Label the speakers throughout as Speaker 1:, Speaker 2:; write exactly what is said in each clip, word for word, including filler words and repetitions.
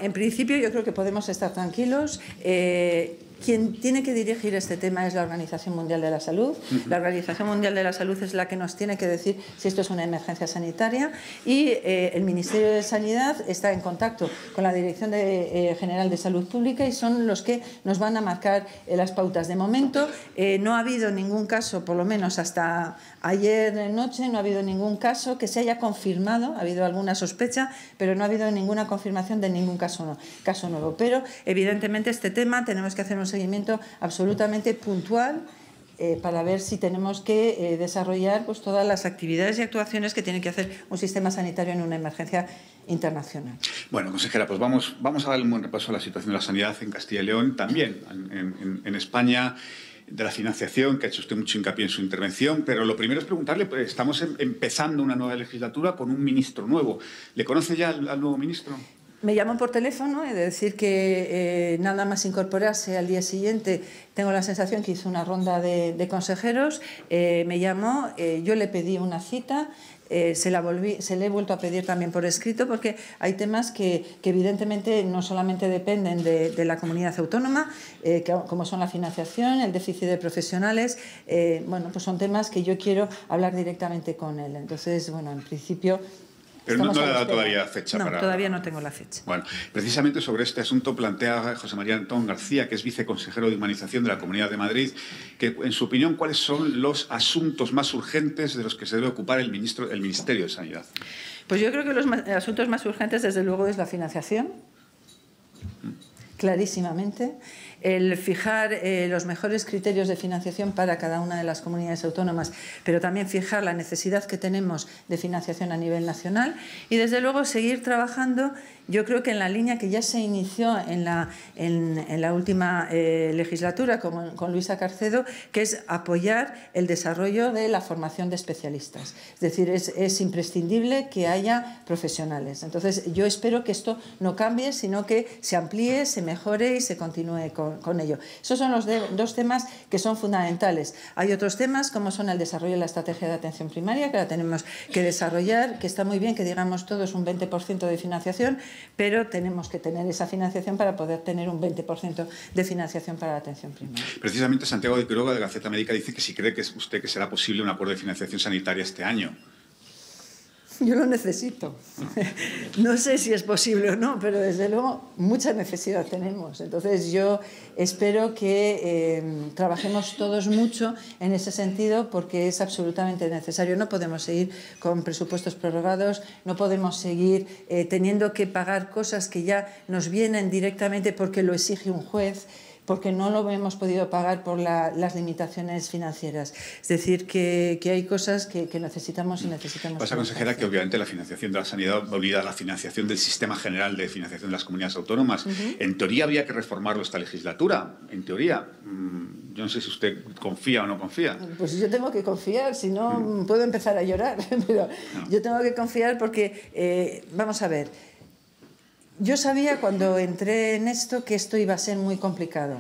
Speaker 1: en principio yo creo que podemos estar tranquilos. Eh, Quien tiene que dirigir este tema es la Organización Mundial de la Salud. La Organización Mundial de la Salud es la que nos tiene que decir si esto es una emergencia sanitaria y eh, el Ministerio de Sanidad está en contacto con la Dirección de, eh, General de Salud Pública y son los que nos van a marcar eh, las pautas. De momento eh, no ha habido ningún caso, por lo menos hasta ayer noche, no ha habido ningún caso que se haya confirmado. Ha habido alguna sospecha, pero no ha habido ninguna confirmación de ningún caso, no, caso nuevo. Pero evidentemente este tema tenemos que hacer un seguimiento absolutamente puntual eh, para ver si tenemos que eh, desarrollar pues, todas las actividades y actuaciones que tiene que hacer un sistema sanitario en una emergencia internacional.
Speaker 2: Bueno, consejera, pues vamos, vamos a darle un buen repaso a la situación de la sanidad en Castilla y León, también en, en, en España, de la financiación, que ha hecho usted mucho hincapié en su intervención, pero lo primero es preguntarle, pues, estamos em, empezando una nueva legislatura con un ministro nuevo. ¿Le conoce ya al, al nuevo ministro?
Speaker 1: Me llamó por teléfono, he de decir que eh, nada más incorporarse al día siguiente tengo la sensación que hizo una ronda de, de consejeros, eh, me llamó, eh, yo le pedí una cita, eh, se, la volví, se le he vuelto a pedir también por escrito porque hay temas que, que evidentemente no solamente dependen de, de la comunidad autónoma, eh, que, como son la financiación, el déficit de profesionales, eh, bueno, pues son temas que yo quiero hablar directamente con él. Entonces, bueno, en principio...
Speaker 2: Pero no, no le ha dado todavía fecha
Speaker 1: no,
Speaker 2: para...
Speaker 1: todavía no tengo la fecha.
Speaker 2: Bueno, precisamente sobre este asunto plantea José María Antón García, que es viceconsejero de Humanización de la Comunidad de Madrid, que, en su opinión, ¿cuáles son los asuntos más urgentes de los que se debe ocupar el, ministro, el Ministerio de Sanidad?
Speaker 1: Pues yo creo que los más, asuntos más urgentes, desde luego, es la financiación, mm. clarísimamente. El fijar eh, los mejores criterios de financiación para cada una de las comunidades autónomas, pero también fijar la necesidad que tenemos de financiación a nivel nacional y, desde luego, seguir trabajando, yo creo que en la línea que ya se inició en la, en, en la última eh, legislatura con, con Luisa Carcedo, que es apoyar el desarrollo de la formación de especialistas. Es decir, es, es imprescindible que haya profesionales. Entonces, yo espero que esto no cambie, sino que se amplíe, se mejore y se continúe con con ello. Esos son los de, dos temas que son fundamentales. Hay otros temas como son el desarrollo de la estrategia de atención primaria, que la tenemos que desarrollar, que está muy bien que digamos todos un veinte por ciento de financiación, pero tenemos que tener esa financiación para poder tener un veinte por ciento de financiación para la atención primaria.
Speaker 2: Precisamente Santiago de Quiroga, de Gaceta Médica, dice que si cree que es usted que será posible un acuerdo de financiación sanitaria este año.
Speaker 1: Yo lo necesito. No sé si es posible o no, pero desde luego mucha necesidad tenemos. Entonces yo espero que eh, trabajemos todos mucho en ese sentido porque es absolutamente necesario. No podemos seguir con presupuestos prorrogados, no podemos seguir eh, teniendo que pagar cosas que ya nos vienen directamente porque lo exige un juez, porque no lo hemos podido pagar por la, las limitaciones financieras. Es decir, que, que hay cosas que, que necesitamos y necesitamos...
Speaker 2: Pasa, consejera, que obviamente la financiación de la sanidad va unida a la financiación del sistema general de financiación de las comunidades autónomas. Uh-huh. En teoría había que reformarlo esta legislatura. En teoría. Yo no sé si usted confía o no confía.
Speaker 1: Pues yo tengo que confiar, si no mm. puedo empezar a llorar. Pero no. Yo tengo que confiar porque, eh, vamos a ver... Yo sabía cuando entré en esto que esto iba a ser muy complicado.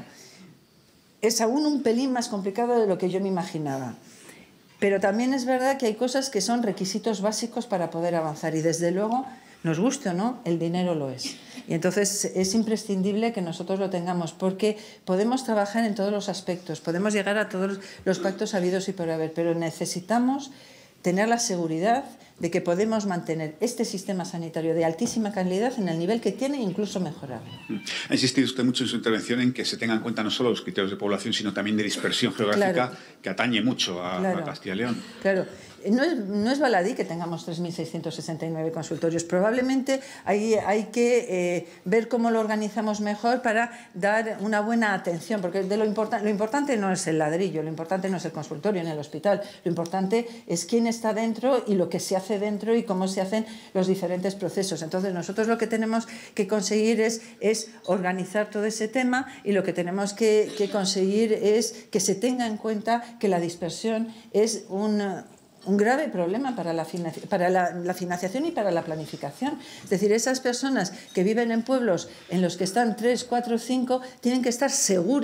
Speaker 1: Es aún un pelín más complicado de lo que yo me imaginaba. Pero también es verdad que hay cosas que son requisitos básicos para poder avanzar y, desde luego, nos guste o no, el dinero lo es. Y entonces es imprescindible que nosotros lo tengamos porque podemos trabajar en todos los aspectos, podemos llegar a todos los pactos habidos y por haber, pero necesitamos tener la seguridad de que podemos mantener este sistema sanitario de altísima calidad en el nivel que tiene e incluso mejorarlo.
Speaker 2: Ha insistido usted mucho en su intervención en que se tengan en cuenta no solo los criterios de población, sino también de dispersión geográfica, claro, que atañe mucho a, claro, a Castilla y León.
Speaker 1: Claro. No es, no es baladí que tengamos tres mil seiscientos sesenta y nueve consultorios. Probablemente hay, hay que eh, ver cómo lo organizamos mejor para dar una buena atención, porque de lo, importan, lo importante no es el ladrillo, lo importante no es el consultorio en el hospital, lo importante es quién está dentro y lo que se hace dentro y cómo se hacen los diferentes procesos. Entonces nosotros lo que tenemos que conseguir es, es organizar todo ese tema y lo que tenemos que, que conseguir es que se tenga en cuenta que la dispersión es un... un grave problema para, la, para la, la financiación y para la planificación. Es decir, esas personas que viven en pueblos en los que están tres, cuatro, cinco, tienen que estar seguras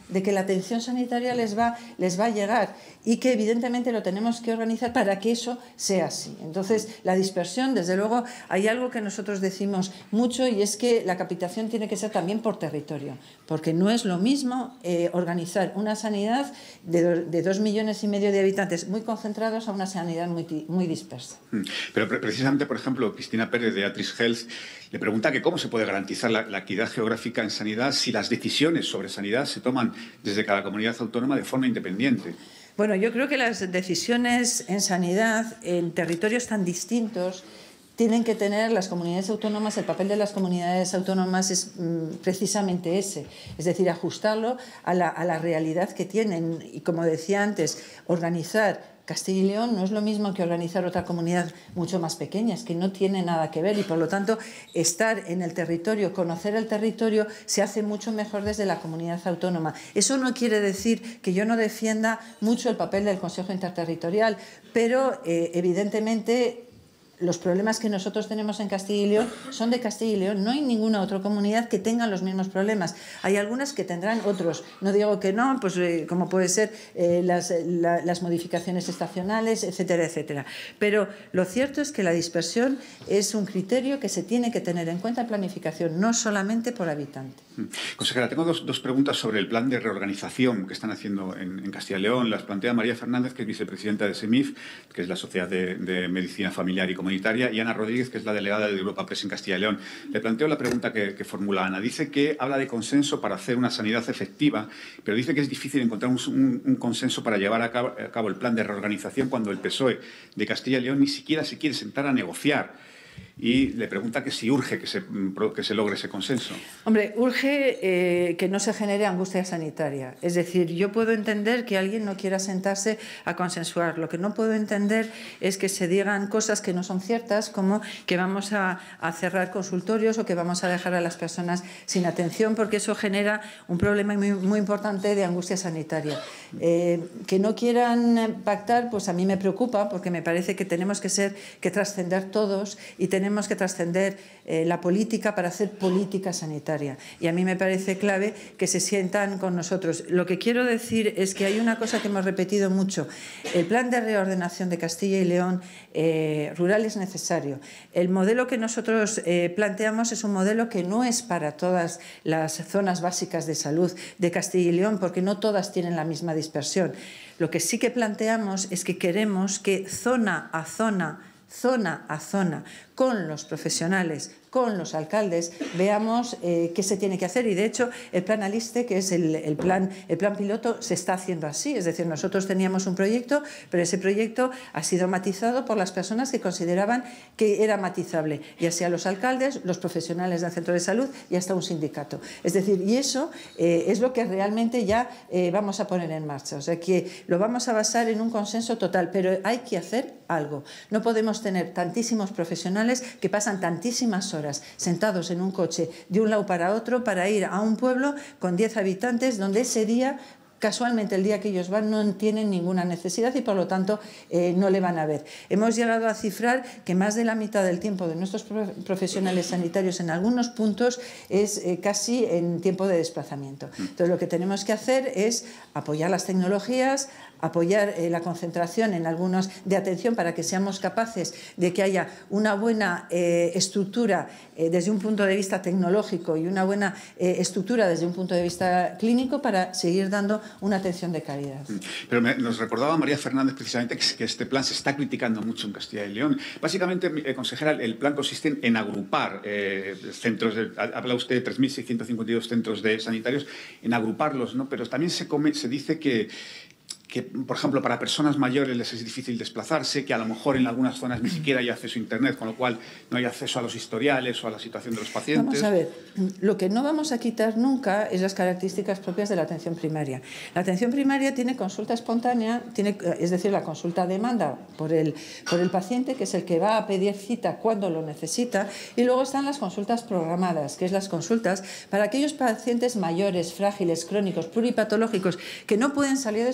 Speaker 1: de que la atención sanitaria les va, les va a llegar y que evidentemente lo tenemos que organizar para que eso sea así. Entonces, la dispersión, desde luego, hay algo que nosotros decimos mucho y es que la capitación tiene que ser también por territorio, porque no es lo mismo eh, organizar una sanidad de, do, de dos millones y medio de habitantes muy concentrados a una sanidad muy, muy dispersa.
Speaker 2: Pero precisamente, por ejemplo, Cristina Pérez de Atris Health le pregunta que cómo se puede garantizar la, la equidad geográfica en sanidad si las decisiones sobre sanidad se toman desde cada comunidad autónoma de forma independiente.
Speaker 1: Bueno, yo creo que las decisiones en sanidad en territorios tan distintos tienen que tener las comunidades autónomas, el papel de las comunidades autónomas es mm, precisamente ese, es decir, ajustarlo a la, a la realidad que tienen y, como decía antes, organizar Castilla y León no es lo mismo que organizar otra comunidad mucho más pequeña, es que no tiene nada que ver y por lo tanto estar en el territorio, conocer el territorio se hace mucho mejor desde la comunidad autónoma. Eso no quiere decir que yo no defienda mucho el papel del Consejo Interterritorial, pero eh, evidentemente los problemas que nosotros tenemos en Castilla y León son de Castilla y León. No hay ninguna otra comunidad que tenga los mismos problemas. Hay algunas que tendrán otros. No digo que no, pues eh, como puede ser eh, las, la, las modificaciones estacionales, etcétera, etcétera. Pero lo cierto es que la dispersión es un criterio que se tiene que tener en cuenta en planificación, no solamente por habitante.
Speaker 2: Consejera, tengo dos, dos preguntas sobre el plan de reorganización que están haciendo en, en Castilla y León. Las plantea María Fernández, que es vicepresidenta de SEMIF, que es la Sociedad de, de Medicina Familiar y Comunitaria, y Ana Rodríguez, que es la delegada de Europa Press en Castilla y León. Le planteo la pregunta que, que formula Ana. Dice que habla de consenso para hacer una sanidad efectiva, pero dice que es difícil encontrar un, un, un consenso para llevar a cabo, a cabo el plan de reorganización cuando el P S O E de Castilla y León ni siquiera se quiere sentar a negociar. Y le pregunta que si urge que se, que se logre ese consenso.
Speaker 1: Hombre, urge eh, que no se genere angustia sanitaria. Es decir, yo puedo entender que alguien no quiera sentarse a consensuar. Lo que no puedo entender es que se digan cosas que no son ciertas, como que vamos a, a cerrar consultorios o que vamos a dejar a las personas sin atención, porque eso genera un problema muy, muy importante de angustia sanitaria. Eh, que no quieran pactar, pues a mí me preocupa, porque me parece que tenemos que ser, que trascender todos y tenemos Tenemos que trascender eh, la política para hacer política sanitaria. Y a mí me parece clave que se sientan con nosotros. Lo que quiero decir es que hay una cosa que hemos repetido mucho. El plan de reordenación de Castilla y León eh, rural es necesario. El modelo que nosotros eh, planteamos es un modelo que no es para todas las zonas básicas de salud de Castilla y León, porque no todas tienen la misma dispersión. Lo que sí que planteamos es que queremos que zona a zona zona a zona, con los profesionales, con los alcaldes, veamos eh, qué se tiene que hacer. Y de hecho, el plan ALISTE, que es el, el, plan, el plan piloto, se está haciendo así. Es decir, nosotros teníamos un proyecto, pero ese proyecto ha sido matizado por las personas que consideraban que era matizable, ya sea los alcaldes, los profesionales del centro de salud y hasta un sindicato. Es decir, y eso eh, es lo que realmente ya eh, vamos a poner en marcha. O sea, que lo vamos a basar en un consenso total, pero hay que hacer algo. No podemos tener tantísimos profesionales que pasan tantísimas horas sentados en un coche de un lado para otro para ir a un pueblo con diez habitantes donde ese día, casualmente el día que ellos van, no tienen ninguna necesidad y por lo tanto eh, no le van a ver. Hemos llegado a cifrar que más de la mitad del tiempo de nuestros profesionales sanitarios en algunos puntos es eh, casi en tiempo de desplazamiento. Entonces lo que tenemos que hacer es apoyar las tecnologías, apoyar eh, la concentración en algunos de atención para que seamos capaces de que haya una buena eh, estructura eh, desde un punto de vista tecnológico y una buena eh, estructura desde un punto de vista clínico para seguir dando una atención de calidad.
Speaker 2: Pero me, nos recordaba María Fernández precisamente que, que este plan se está criticando mucho en Castilla y León. Básicamente, eh, consejera, el plan consiste en, en agrupar eh, centros, de, habla usted de tres mil seiscientos cincuenta y dos centros de sanitarios, en agruparlos, ¿no? Pero también se, come, se dice que que, por ejemplo, para personas mayores les es difícil desplazarse, que a lo mejor en algunas zonas ni siquiera hay acceso a Internet, con lo cual no hay acceso a los historiales o a la situación de los pacientes.
Speaker 1: Vamos a ver, lo que no vamos a quitar nunca es las características propias de la atención primaria. La atención primaria tiene consulta espontánea, tiene, es decir, la consulta a demanda por el, por el paciente, que es el que va a pedir cita cuando lo necesita, y luego están las consultas programadas, que es las consultas para aquellos pacientes mayores, frágiles, crónicos, pluripatológicos, que no pueden salir de su casa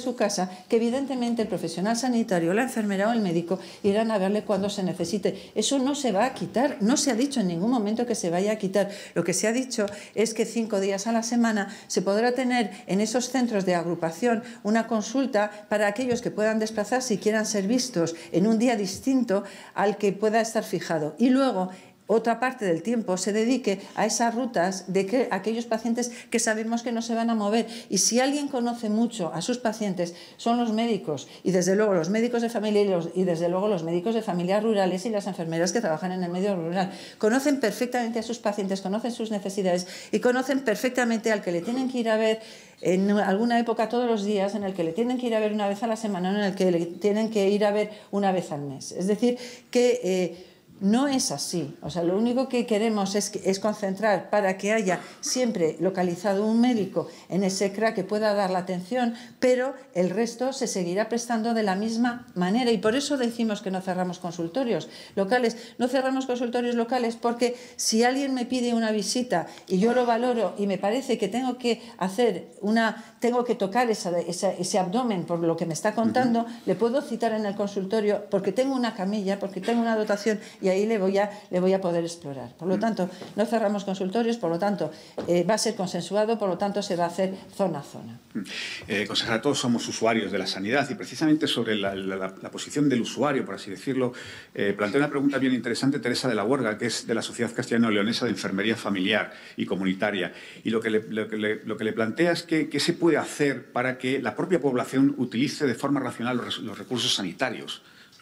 Speaker 1: piensa que evidentemente el profesional sanitario, la enfermera o el médico irán a verle cuando se necesite. Eso no se va a quitar, no se ha dicho en ningún momento que se vaya a quitar. Lo que se ha dicho es que cinco días a la semana se podrá tener en esos centros de agrupación una consulta para aquellos que puedan desplazarse y quieran ser vistos en un día distinto al que pueda estar fijado. Y luego, otra parte del tiempo se dedique a esas rutas de que aquellos pacientes que sabemos que no se van a mover. Y si alguien conoce mucho a sus pacientes, son los médicos, y desde luego los médicos de familia y, los, y desde luego los médicos de familias rurales y las enfermeras que trabajan en el medio rural. Conocen perfectamente a sus pacientes, conocen sus necesidades y conocen perfectamente al que le tienen que ir a ver en alguna época todos los días, en el que le tienen que ir a ver una vez a la semana, en el que le tienen que ir a ver una vez al mes. Es decir, que eh, no es así. O sea, lo único que queremos es, es concentrar para que haya siempre localizado un médico en ese C R A que pueda dar la atención, pero el resto se seguirá prestando de la misma manera. Y por eso decimos que no cerramos consultorios locales. No cerramos consultorios locales porque si alguien me pide una visita y yo lo valoro y me parece que tengo que hacer una, tengo que tocar esa, esa, ese abdomen por lo que me está contando, uh-huh. le puedo citar en el consultorio porque tengo una camilla, porque tengo una dotación y ahí le voy a, le voy a poder explorar. Por lo tanto, no cerramos consultorios, por lo tanto, eh, va a ser consensuado, por lo tanto, se va a hacer zona a zona.
Speaker 2: Eh, consejera, todos somos usuarios de la sanidad y precisamente sobre la, la, la posición del usuario, por así decirlo, eh, plantea una pregunta bien interesante Teresa de la Huerga, que es de la Sociedad Castellano-Leonesa de Enfermería Familiar y Comunitaria. Y lo que le, lo que le, lo que le plantea es que, qué se puede hacer para que la propia población utilice de forma racional los, los recursos sanitarios.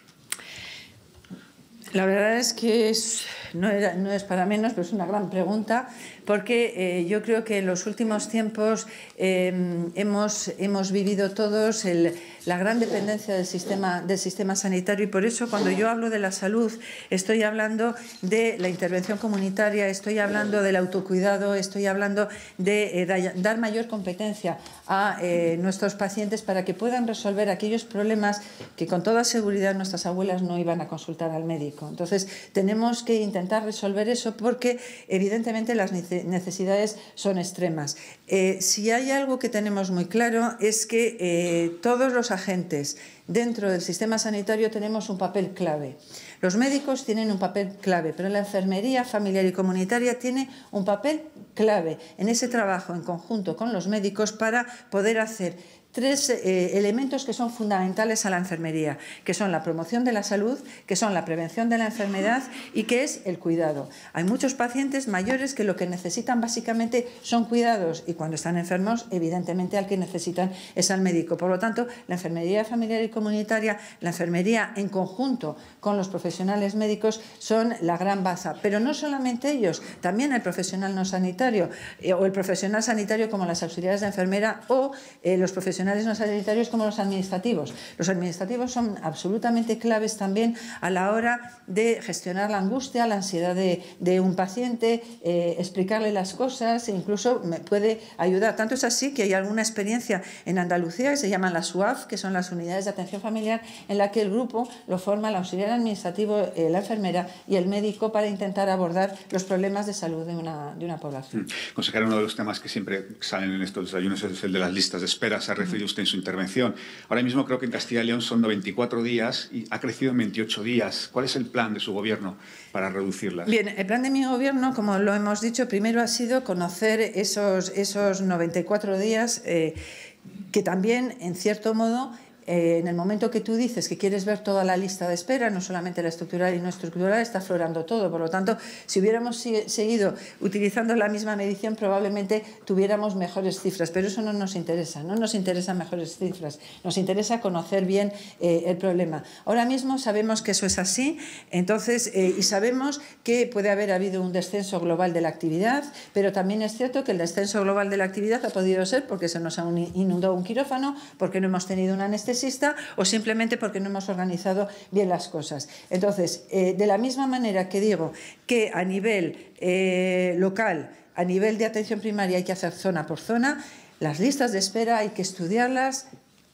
Speaker 1: La verdad es que es, no, era, no es para menos, pero es una gran pregunta, porque eh, yo creo que en los últimos tiempos eh, hemos, hemos vivido todos el, la gran dependencia del sistema, del sistema sanitario, y por eso cuando yo hablo de la salud estoy hablando de la intervención comunitaria, estoy hablando del autocuidado, estoy hablando de eh, dar mayor competencia a eh, nuestros pacientes para que puedan resolver aquellos problemas que con toda seguridad nuestras abuelas no iban a consultar al médico. Entonces tenemos que intentar resolver eso porque evidentemente las necesidades son extremas. Eh, si hay algo que tenemos muy claro es que eh, todos los agentes dentro del sistema sanitario tenemos un papel clave. Los médicos tienen un papel clave, pero la enfermería familiar y comunitaria tiene un papel clave en ese trabajo en conjunto con los médicos para poder hacer tres eh, elementos que son fundamentales a la enfermería, que son la promoción de la salud, que son la prevención de la enfermedad y que es el cuidado. Hay muchos pacientes mayores que lo que necesitan básicamente son cuidados y cuando están enfermos, evidentemente al que necesitan es al médico. Por lo tanto, la enfermería familiar y comunitaria, la enfermería en conjunto con los profesionales médicos son la gran baza. Pero no solamente ellos, también el profesional no sanitario eh, o el profesional sanitario como las auxiliares de enfermera o eh, los profesionales no sanitarios como los administrativos. Los administrativos son absolutamente claves también a la hora de gestionar la angustia, la ansiedad de, de un paciente, eh, explicarle las cosas e incluso me puede ayudar. Tanto es así que hay alguna experiencia en Andalucía que se llaman las U A F, que son las unidades de atención familiar, en la que el grupo lo forma el auxiliar administrativo, eh, la enfermera y el médico para intentar abordar los problemas de salud de una, de una población.
Speaker 2: Consejera, uno de los temas que siempre salen en estos desayunos es el de las listas de espera. Se ha referido usted en su intervención. Ahora mismo creo que en Castilla y León son noventa y cuatro días y ha crecido en veintiocho días. ¿Cuál es el plan de su gobierno para reducirlas?
Speaker 1: Bien, el plan de mi gobierno, como lo hemos dicho, primero ha sido conocer esos, esos noventa y cuatro días eh, que también, en cierto modo, Eh, en el momento que tú dices que quieres ver toda la lista de espera, no solamente la estructural y no estructural, está aflorando todo. Por lo tanto, si hubiéramos seguido utilizando la misma medición, probablemente tuviéramos mejores cifras. Pero eso no nos interesa, no nos interesan mejores cifras. Nos interesa conocer bien eh, el problema. Ahora mismo sabemos que eso es así, entonces, eh, y sabemos que puede haber habido un descenso global de la actividad, pero también es cierto que el descenso global de la actividad ha podido ser porque se nos ha inundado un quirófano, porque no hemos tenido una anestesia o simplemente porque no hemos organizado bien las cosas. Entonces, eh, de la misma manera que digo que a nivel eh, local, a nivel de atención primaria hay que hacer zona por zona, las listas de espera hay que estudiarlas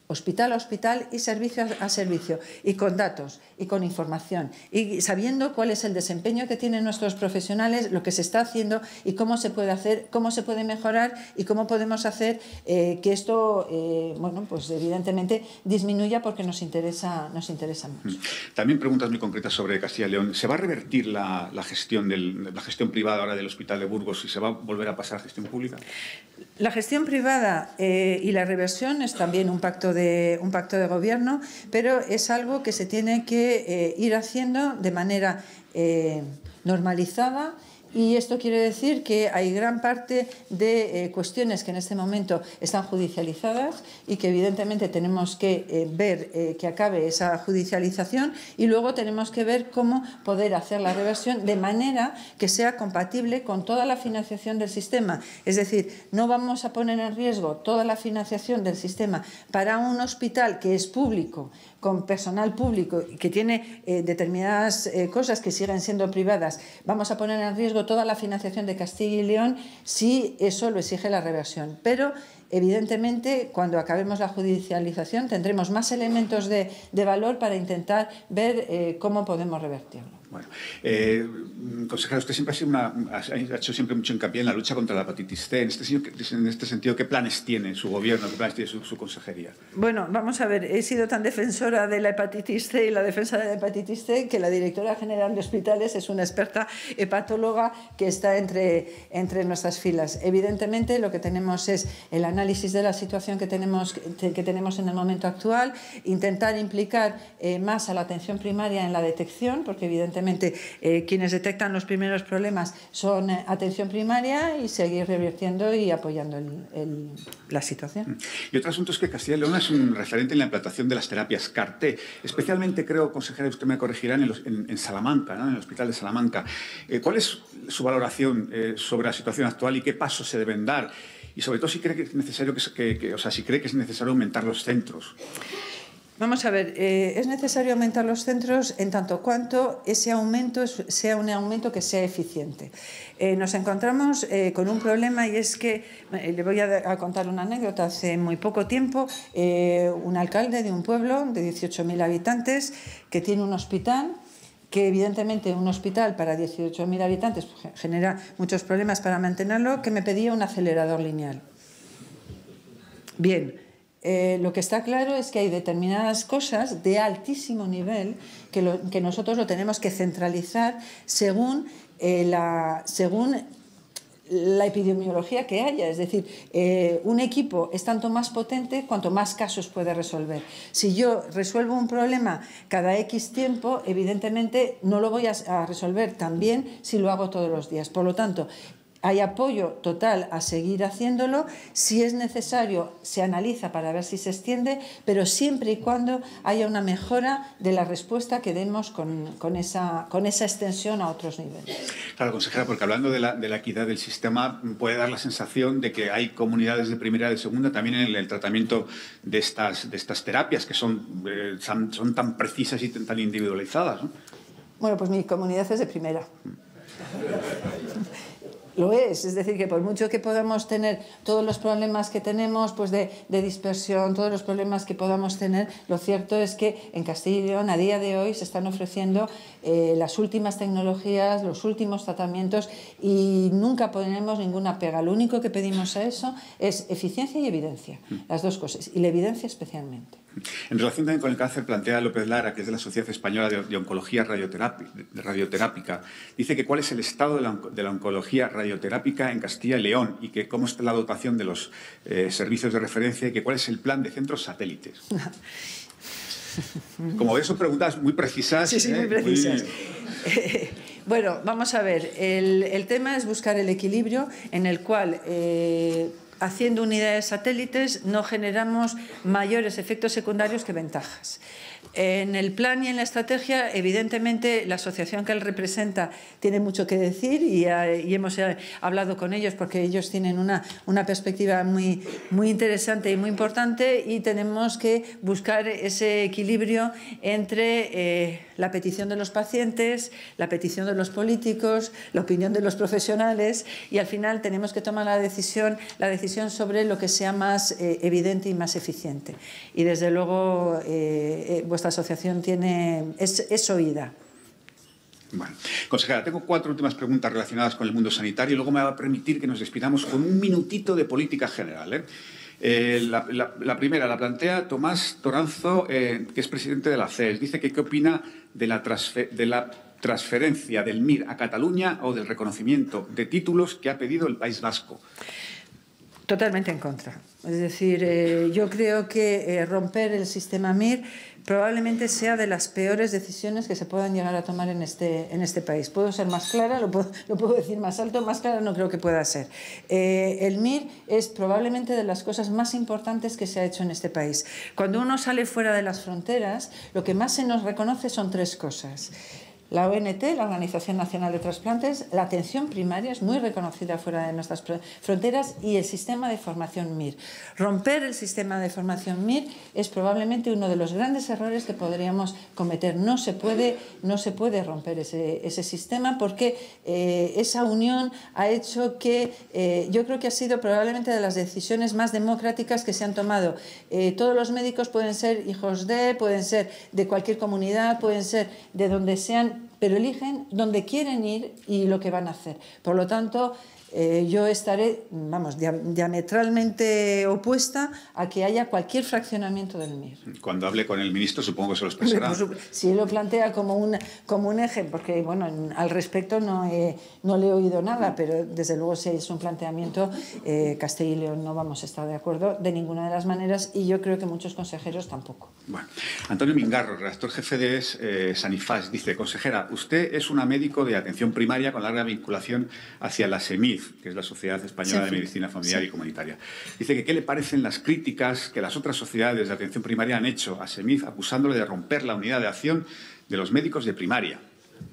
Speaker 1: hospital a hospital y servicio a servicio, y con datos, y con información, y sabiendo cuál es el desempeño que tienen nuestros profesionales, lo que se está haciendo y cómo se puede hacer, cómo se puede mejorar y cómo podemos hacer eh, que esto, eh, bueno, pues evidentemente disminuya porque nos interesa, nos interesa mucho.
Speaker 2: También preguntas muy concretas sobre Castilla y León. ¿Se va a revertir la, la, gestión del, la gestión privada ahora del Hospital de Burgos y se va a volver a pasar a gestión pública?
Speaker 1: La gestión privada eh, y la reversión es también un pacto de, un pacto de gobierno, pero es algo que se tiene que eh, ir haciendo de manera eh, normalizada. Y esto quiere decir que hay gran parte de eh, cuestiones que en este momento están judicializadas y que evidentemente tenemos que eh, ver eh, que acabe esa judicialización, y luego tenemos que ver cómo poder hacer la reversión de manera que sea compatible con toda la financiación del sistema. Es decir, no vamos a poner en riesgo toda la financiación del sistema para un hospital que es público, con personal público y que tiene eh, determinadas eh, cosas que siguen siendo privadas. Vamos a poner en riesgo toda la financiación de Castilla y León si eso lo exige la reversión. Pero, evidentemente, cuando acabemos la judicialización tendremos más elementos de, de valor para intentar ver eh, cómo podemos revertirlo.
Speaker 2: Bueno, eh, consejera, usted siempre ha, sido una, ha hecho siempre mucho hincapié en la lucha contra la hepatitis C. En este, en este sentido, ¿qué planes tiene su gobierno, qué planes tiene su, su consejería?
Speaker 1: Bueno, vamos a ver, he sido tan defensora de la hepatitis C y la defensa de la hepatitis C que la directora general de hospitales es una experta hepatóloga que está entre, entre nuestras filas. Evidentemente, lo que tenemos es el análisis de la situación que tenemos, que, que tenemos en el momento actual, intentar implicar eh, más a la atención primaria en la detección, porque evidentemente Eh, quienes detectan los primeros problemas son eh, atención primaria, y seguir revirtiendo y apoyando el, el, la situación.
Speaker 2: Y otro asunto es que Castilla y León es un referente en la implantación de las terapias C A R T, especialmente, creo, consejera, usted me corregirá, en, los, en, en Salamanca, ¿no? En el Hospital de Salamanca. Eh, ¿Cuál es su valoración eh, sobre la situación actual y qué pasos se deben dar? Y sobre todo si cree que es necesario, que, que, que, o sea, si cree que es necesario aumentar los centros.
Speaker 1: Vamos a ver, eh, es necesario aumentar los centros en tanto cuanto ese aumento sea un aumento que sea eficiente. Eh, nos encontramos eh, con un problema, y es que, eh, le voy a, a contar una anécdota. Hace muy poco tiempo, eh, un alcalde de un pueblo de dieciocho mil habitantes que tiene un hospital, que evidentemente un hospital para dieciocho mil habitantes pues, genera muchos problemas para mantenerlo, que me pedía un acelerador lineal. Bien. Eh, lo que está claro es que hay determinadas cosas de altísimo nivel que, lo, que nosotros lo tenemos que centralizar según, eh, la, según la epidemiología que haya. Es decir, eh, un equipo es tanto más potente cuanto más casos puede resolver. Si yo resuelvo un problema cada X tiempo, evidentemente no lo voy a, a resolver tan bien si lo hago todos los días. Por lo tanto, hay apoyo total a seguir haciéndolo. Si es necesario, se analiza para ver si se extiende, pero siempre y cuando haya una mejora de la respuesta que demos con, con, esa, con esa extensión a otros niveles.
Speaker 2: Claro, consejera, porque hablando de la, de la equidad del sistema, puede dar la sensación de que hay comunidades de primera y de segunda también en el, el tratamiento de estas, de estas terapias, que son, eh, son, son tan precisas y tan individualizadas, ¿no?
Speaker 1: Bueno, pues mi comunidad es de primera. Lo es, es decir, que por mucho que podamos tener todos los problemas que tenemos, pues de, de dispersión, todos los problemas que podamos tener, lo cierto es que en Castilla y León a día de hoy se están ofreciendo eh, las últimas tecnologías, los últimos tratamientos, y nunca ponemos ninguna pega. Lo único que pedimos a eso es eficiencia y evidencia, las dos cosas, y la evidencia especialmente.
Speaker 2: En relación también con el cáncer, plantea López Lara, que es de la Sociedad Española de, de Oncología Radioterápica, dice que cuál es el estado de la, de la oncología radioterápica en Castilla y León, y que cómo está la dotación de los eh, servicios de referencia, y que cuál es el plan de centros satélites. Como ves, son preguntas muy precisas.
Speaker 1: Sí, sí, muy precisas. Muy... Bueno, vamos a ver. El, el tema es buscar el equilibrio en el cual... Eh, haciendo unidades satélites no generamos mayores efectos secundarios que ventajas. En el plan y en la estrategia, evidentemente, la asociación que él representa tiene mucho que decir y, y hemos hablado con ellos porque ellos tienen una, una perspectiva muy, muy interesante y muy importante y tenemos que buscar ese equilibrio entre eh, la petición de los pacientes, la petición de los políticos, la opinión de los profesionales y al final tenemos que tomar la decisión, la decisión sobre lo que sea más eh, evidente y más eficiente. Y desde luego eh, eh, vuestra asociación tiene, es, es oída.
Speaker 2: Bueno, consejera, tengo cuatro últimas preguntas relacionadas con el mundo sanitario y luego me va a permitir que nos despidamos con un minutito de política general, ¿eh? Eh, la, la, la primera la plantea Tomás Toranzo, eh, que es presidente de la C E S. Dice que qué opina de la, transfer, de la transferencia del M I R a Cataluña o del reconocimiento de títulos que ha pedido el País Vasco.
Speaker 1: Totalmente en contra. Es decir, eh, yo creo que eh, romper el sistema M I R probablemente sea de las peores decisiones que se puedan llegar a tomar en este, en este país. ¿Puedo ser más clara? ¿Lo puedo, lo puedo decir más alto? Más clara no creo que pueda ser. Eh, el M I R es probablemente de las cosas más importantes que se ha hecho en este país. Cuando uno sale fuera de las fronteras, lo que más se nos reconoce son tres cosas. La O N T, la Organización Nacional de Trasplantes, la atención primaria es muy reconocida fuera de nuestras fronteras y el sistema de formación M I R. Romper el sistema de formación M I R es probablemente uno de los grandes errores que podríamos cometer. No se puede, no se puede romper ese, ese sistema porque eh, esa unión ha hecho que eh, yo creo que ha sido probablemente de las decisiones más democráticas que se han tomado. Eh, todos los médicos pueden ser hijos de, pueden ser de cualquier comunidad, pueden ser de donde sean, pero eligen dónde quieren ir y lo que van a hacer. Por lo tanto, eh, yo estaré, vamos, diametralmente opuesta a que haya cualquier fraccionamiento del M I R.
Speaker 2: Cuando hable con el ministro, supongo que se lo expresará.
Speaker 1: Si él lo plantea como un, como un eje, porque bueno, al respecto no, he, no le he oído nada, pero desde luego si es un planteamiento, eh, Castilla y León no vamos a estar de acuerdo de ninguna de las maneras y yo creo que muchos consejeros tampoco.
Speaker 2: Bueno, Antonio Mingarro, redactor jefe de eh, Sanifas, dice: consejera, usted es una médico de atención primaria con larga vinculación hacia la SEMIF, que es la Sociedad Española sí, de Medicina Familiar sí. y Comunitaria. Dice que qué le parecen las críticas que las otras sociedades de atención primaria han hecho a SEMIF acusándole de romper la unidad de acción de los médicos de primaria.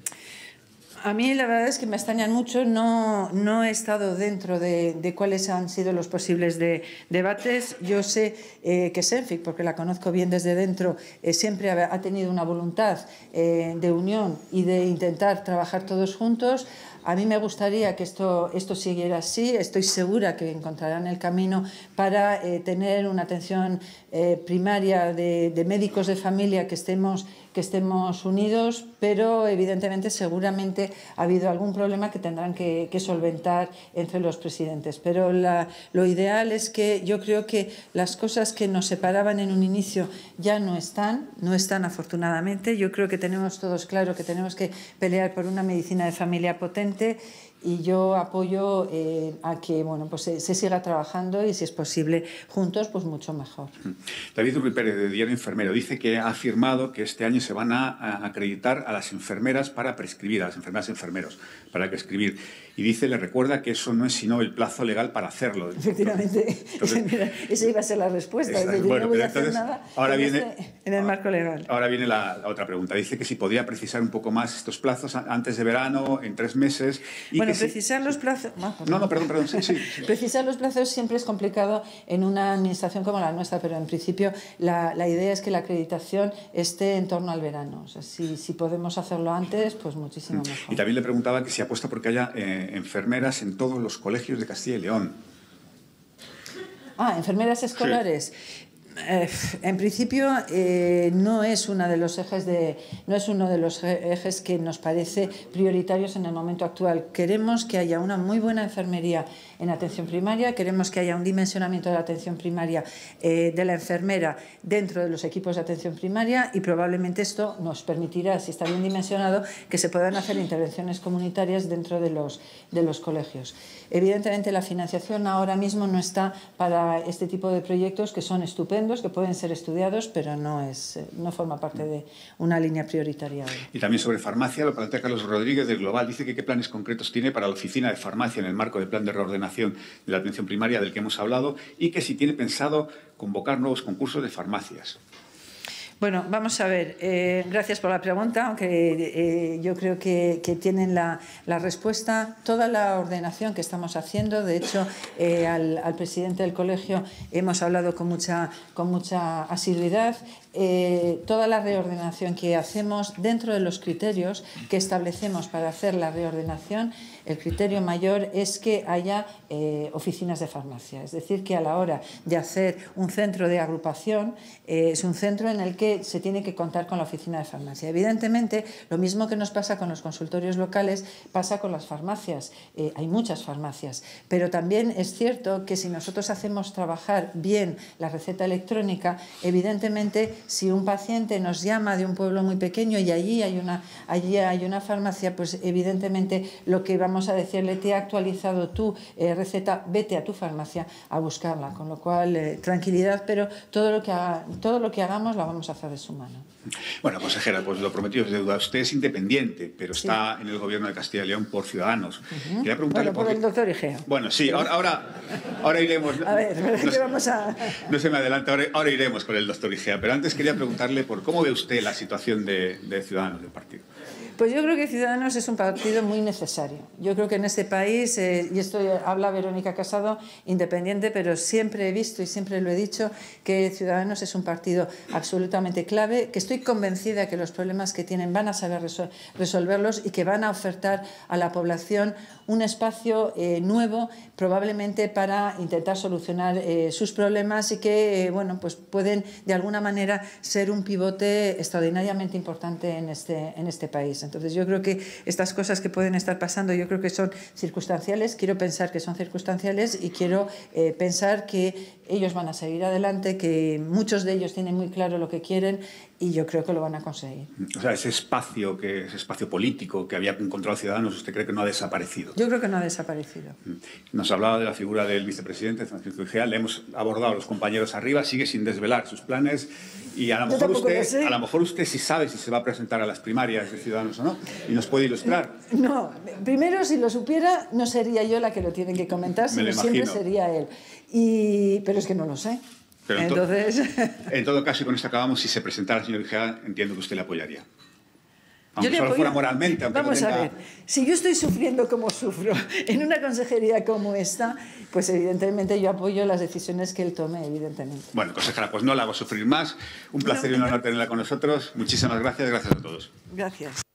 Speaker 1: A mí la verdad es que me extrañan mucho, no, no he estado dentro de, de cuáles han sido los posibles de, debates. Yo sé eh, que SENFIC, porque la conozco bien desde dentro, eh, siempre ha, ha tenido una voluntad eh, de unión y de intentar trabajar todos juntos. A mí me gustaría que esto, esto siguiera así. Estoy segura que encontrarán el camino para eh, tener una atención eh, primaria de, de médicos de familia que estemos, que estemos unidos, pero evidentemente seguramente ha habido algún problema que tendrán que, que solventar entre los presidentes. Pero la, lo ideal es que yo creo que las cosas que nos separaban en un inicio ya no están, no están afortunadamente. Yo creo que tenemos todos claro que tenemos que pelear por una medicina de familia potente y yo apoyo eh, a que bueno, pues se, se siga trabajando y si es posible juntos, pues mucho mejor.
Speaker 2: David Rubí Pérez, de Diario Enfermero, dice que ha afirmado que este año se van a, a acreditar a las enfermeras para prescribir, a las enfermeras enfermeros para prescribir. Y dice, le recuerda que eso no es sino el plazo legal para hacerlo.
Speaker 1: Efectivamente, entonces, mira, esa iba a ser la respuesta.
Speaker 2: Esa,
Speaker 1: yo
Speaker 2: bueno,
Speaker 1: no voy a
Speaker 2: entonces,
Speaker 1: hacer nada
Speaker 2: ahora
Speaker 1: en,
Speaker 2: viene,
Speaker 1: este, en el marco legal.
Speaker 2: Ahora viene la, la otra pregunta. Dice que si podría precisar un poco más estos plazos antes de verano, en tres meses. Y
Speaker 1: bueno,
Speaker 2: que
Speaker 1: precisar
Speaker 2: si...
Speaker 1: los plazos... No,
Speaker 2: no, no, perdón, perdón. Sí, sí, sí.
Speaker 1: Precisar los plazos siempre es complicado en una administración como la nuestra, pero en principio la, la idea es que la acreditación esté en torno al verano. O sea, si, si podemos hacerlo antes, pues muchísimo mejor.
Speaker 2: Y también le preguntaba que si apuesta porque haya eh, enfermeras en todos los colegios de Castilla y León.
Speaker 1: Ah, enfermeras escolares. Sí. Eh, en principio eh, no es una de los ejes de no es uno de los ejes que nos parece prioritarios en el momento actual. Queremos que haya una muy buena enfermería en atención primaria, queremos que haya un dimensionamiento de la atención primaria eh, de la enfermera dentro de los equipos de atención primaria y probablemente esto nos permitirá, si está bien dimensionado, que se puedan hacer intervenciones comunitarias dentro de los, de los colegios. Evidentemente la financiación ahora mismo no está para este tipo de proyectos que son estupendos, que pueden ser estudiados, pero no, es, no forma parte de una línea prioritaria ahora.
Speaker 2: Y también sobre farmacia, lo plantea Carlos Rodríguez del Global. Dice que qué planes concretos tiene para la oficina de farmacia en el marco del plan de reordenación de la atención primaria del que hemos hablado y que si tiene pensado convocar nuevos concursos de farmacias.
Speaker 1: Bueno, vamos a ver. Eh, gracias por la pregunta, aunque eh, yo creo que, que tienen la, la respuesta. Toda la ordenación que estamos haciendo, de hecho, eh, al, al presidente del colegio hemos hablado con mucha, con mucha asiduidad. Eh, toda la reordenación que hacemos dentro de los criterios que establecemos para hacer la reordenación, el criterio mayor es que haya eh, oficinas de farmacia. Es decir, que a la hora de hacer un centro de agrupación, eh, es un centro en el que se tiene que contar con la oficina de farmacia. Evidentemente, lo mismo que nos pasa con los consultorios locales, pasa con las farmacias. Eh, hay muchas farmacias, pero también es cierto que si nosotros hacemos trabajar bien la receta electrónica, evidentemente, si un paciente nos llama de un pueblo muy pequeño y allí hay una, allí hay una farmacia, pues evidentemente lo que vamos a decirle, te he actualizado tu eh, receta, vete a tu farmacia a buscarla, con lo cual eh, tranquilidad, pero todo lo, que haga, todo lo que hagamos lo vamos a hacer de su mano.
Speaker 2: Bueno, consejera, pues lo prometido es deuda. Usted es independiente, pero
Speaker 1: sí.
Speaker 2: está en el gobierno de Castilla y León por Ciudadanos.
Speaker 1: Uh-huh.
Speaker 2: Quería preguntarle
Speaker 1: bueno, por el doctor Igea.
Speaker 2: Bueno, sí, ahora, ahora, ahora iremos.
Speaker 1: A ver,
Speaker 2: no,
Speaker 1: ¿qué vamos a...?
Speaker 2: No se me adelante, ahora, ahora iremos con el doctor Igea, pero antes quería preguntarle por cómo ve usted la situación de, de Ciudadanos, del partido.
Speaker 1: Pues yo creo que Ciudadanos es un partido muy necesario. Yo creo que en este país, eh, y esto habla Verónica Casado, independiente, pero siempre he visto y siempre lo he dicho, que Ciudadanos es un partido absolutamente clave, que estoy convencida que los problemas que tienen van a saber resol resolverlos y que van a ofertar a la población un espacio eh, nuevo, probablemente para intentar solucionar eh, sus problemas y que eh, bueno, pues pueden de alguna manera ser un pivote extraordinariamente importante en este, en este país. Entonces yo creo que estas cosas que pueden estar pasando, yo creo que son circunstanciales, quiero pensar que son circunstanciales y quiero eh, pensar que ellos van a seguir adelante, que muchos de ellos tienen muy claro lo que quieren y yo creo que lo van a conseguir.
Speaker 2: O sea, ese espacio, que, ese espacio político que había encontrado Ciudadanos, ¿usted cree que no ha desaparecido?
Speaker 1: Yo creo que no ha desaparecido.
Speaker 2: Nos hablaba de la figura del vicepresidente, Francisco Igea, le hemos abordado a los compañeros arriba, sigue sin desvelar sus planes y a lo mejor usted, a lo mejor usted sí sabe si se va a presentar a las primarias de Ciudadanos o no y nos puede ilustrar.
Speaker 1: No, primero si lo supiera no sería yo la que lo tiene que comentar, sino siempre sería él. Y, pero es que no lo sé.
Speaker 2: Pero en,
Speaker 1: Entonces...
Speaker 2: to en todo caso, y con esto acabamos, si se presentara el señor Igea, entiendo que usted le apoyaría. Aunque
Speaker 1: yo
Speaker 2: solo fuera moralmente. Aunque
Speaker 1: Vamos
Speaker 2: no tenga...
Speaker 1: a ver, si yo estoy sufriendo como sufro en una consejería como esta, pues evidentemente yo apoyo las decisiones que él tome, evidentemente.
Speaker 2: Bueno, consejera, pues no la hago sufrir más. Un placer no, y un honor tenerla con nosotros. Muchísimas gracias, gracias a todos.
Speaker 1: Gracias.